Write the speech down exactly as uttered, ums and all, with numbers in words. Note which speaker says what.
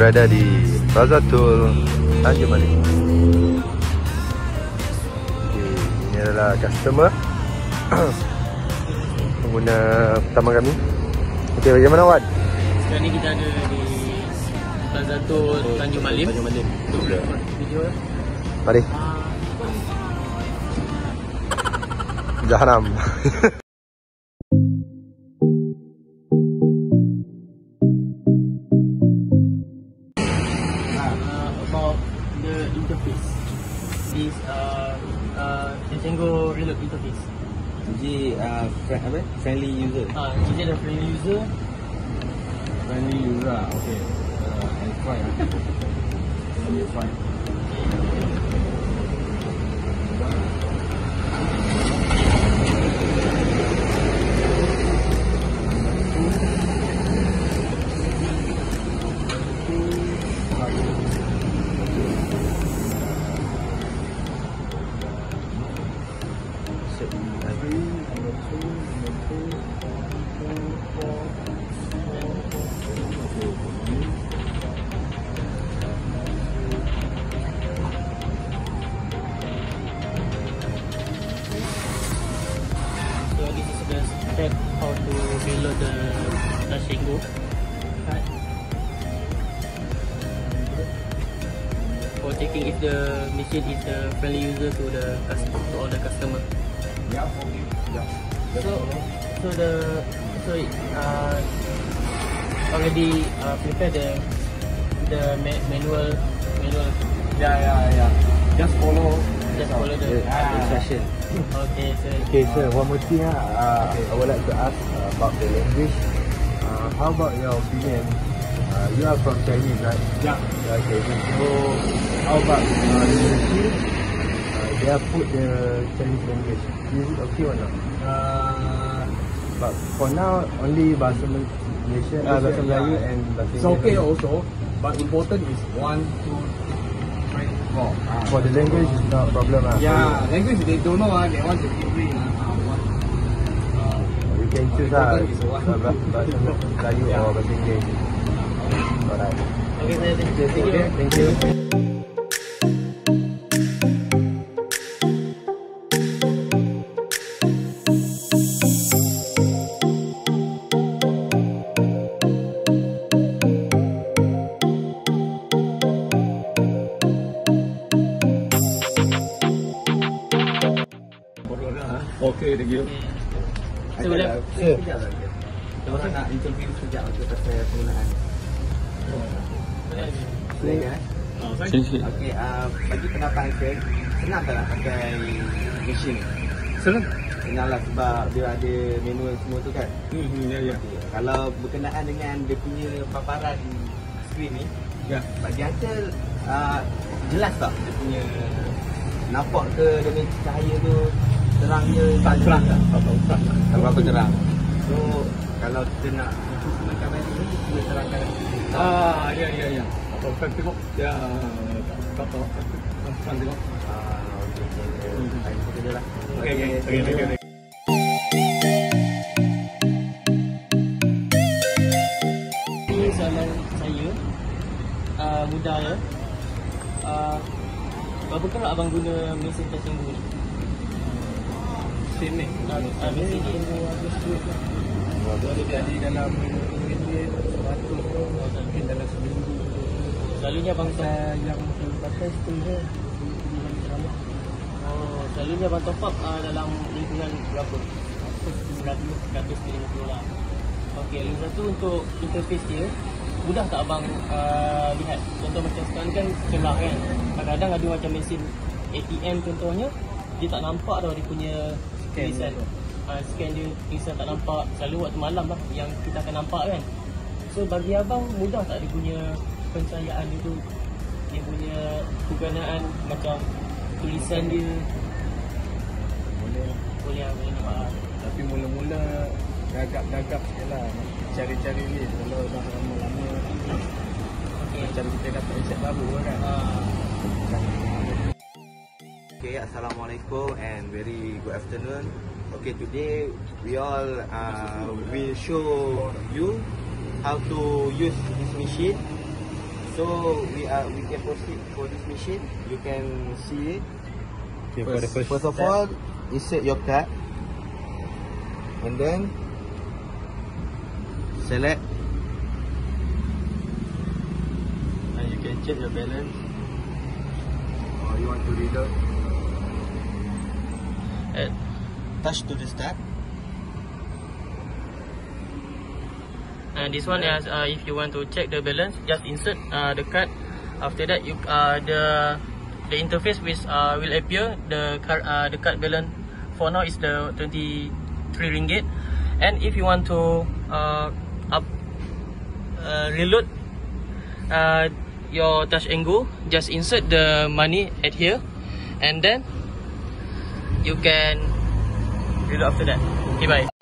Speaker 1: berada di Plazatul Tanjung Malim. Okay, ini adalah customer pengguna pertama kami. Okey, bagaimana Wan?
Speaker 2: Sekarang ni kita ada di Plazatul Tanjung Malim.
Speaker 1: Tanjung Malim.
Speaker 2: Kita buat video lah.
Speaker 1: Mari. Jahanam.
Speaker 2: Interface. This uh, uh, Django Reload interface.
Speaker 3: Jadi uh, friend, apa? Friendly user.
Speaker 2: Ah, uh, jadi ada friendly user.
Speaker 3: Friendly user. Okay. Uh, and fine. Okay, fine.
Speaker 2: Step how to reload the Django card for checking if the machine is the friendly user to the customer to all the customer.
Speaker 3: Yeah, okay. Yeah.
Speaker 2: So, so the so uh, already uh, prepare the the ma manual manual.
Speaker 3: Yeah, yeah, yeah. Just follow.
Speaker 2: Just follow the
Speaker 3: uh, instruction.
Speaker 2: Okay, sir.
Speaker 1: Okay, sir. One more thing. Uh, I would like to ask uh, about the language. Uh, how about your opinion? Uh, you are from Chinese, right?
Speaker 3: Yeah.
Speaker 1: Okay. So, how about uh, the machine? Uh, they have put the Chinese language. Is it okay or not?
Speaker 3: Uh,
Speaker 1: But for now, only bahasa Malaysia, uh, bahasa Melayu and bahasa
Speaker 3: it's okay also, but important is one, two, three, four. Ah.
Speaker 1: For the language, it's not a problem. Uh.
Speaker 3: Yeah, language they don't know. Uh, they want to give me. Uh, one. Uh,
Speaker 1: You can choose lah,
Speaker 3: important is one.
Speaker 1: uh, bahasa Melayu
Speaker 3: Yeah.
Speaker 1: or bahasa Inggeris. Alright.
Speaker 2: Okay, sir. Thank you.
Speaker 1: Okay, thank you.
Speaker 3: Okay, thank you.
Speaker 2: So, boleh?
Speaker 1: Ya.
Speaker 3: Orang nak interview sekejap untuk pasal penggunaan. Boleh kan? Okey, uh, bagi pendapat saya, senang tak nak pakai mesin?
Speaker 4: Senang.
Speaker 3: Senang lah sebab dia ada manual semua tu kan.
Speaker 4: Hmm, ya, ya.
Speaker 3: Okay. Kalau berkenaan dengan dia punya paparan skrin ni,
Speaker 4: Ya.
Speaker 3: bagi Uncle uh, jelas tak dia punya nampak ke dia punya cahaya tu terangnya
Speaker 4: Tak terang tak? Tak tahu tak.
Speaker 3: tak berapa terang. So kalau kita nak macam mana ni kita terangkan.
Speaker 4: Ah, ya, ya, ya. Tak tahu kan tengok. Ya, tak tahu. Kan tengok.
Speaker 3: Ah, okey okey. Saya ikut dia lah.
Speaker 4: Okey, okey. Okey, okey, okey.
Speaker 2: Ini soalan saya uh, mudah ya. Uh, berapa kali abang guna mesin Django ni?
Speaker 4: Sini.
Speaker 2: Uh, uh, mesin ni
Speaker 4: Boleh jadi dalam minit seratus mungkin dalam seminggu.
Speaker 2: selalunya abang
Speaker 4: Saya yang saya pakai tu je.
Speaker 2: oh, selalunya abang top up uh, dalam lingkungan berapa? seratus ke lima puluh lah. Okey, lagi satu untuk interface dia, mudah tak abang uh, lihat? Contoh macam sekarang ni kan celah kan. Kadang-kadang ada macam mesin A T M contohnya, dia tak nampak tau dia punya tulisan. Uh, scan dia tulisan tak nampak. Selalu waktu malam lah yang kita akan nampak kan. So bagi abang mudah tak dia punya pencahayaan dia tu, dia punya kegunaan macam tulisan dia?
Speaker 4: Boleh.
Speaker 2: Boleh lah, boleh nampak.
Speaker 4: Tapi mula-mula gagap-gagap sikit lah. Cari-cari ni. Kalau dah lama-lama
Speaker 2: Okey.
Speaker 4: macam kita dapat reset baru kan.
Speaker 2: Uh,
Speaker 3: Okay, assalamualaikum and very good afternoon. Okay, today we all uh, will show you how to use this machine. So we are we can proceed for this machine. You can see it.
Speaker 1: Okay, for the
Speaker 3: First,
Speaker 1: first
Speaker 3: first of
Speaker 1: step.
Speaker 3: all, insert your card, and then select, and you can check your balance.
Speaker 1: Or you want to read out?
Speaker 2: And
Speaker 3: Touch to the start.
Speaker 2: And this one is uh, if you want to check the balance, just insert uh, the card. After that, you uh, the the interface which uh, will appear. The card uh, the card balance for now is the twenty-three ringgit. And if you want to uh, up uh, reload uh, your Touch and Go, just insert the money at here, and then you can reload after that. Okay, bye.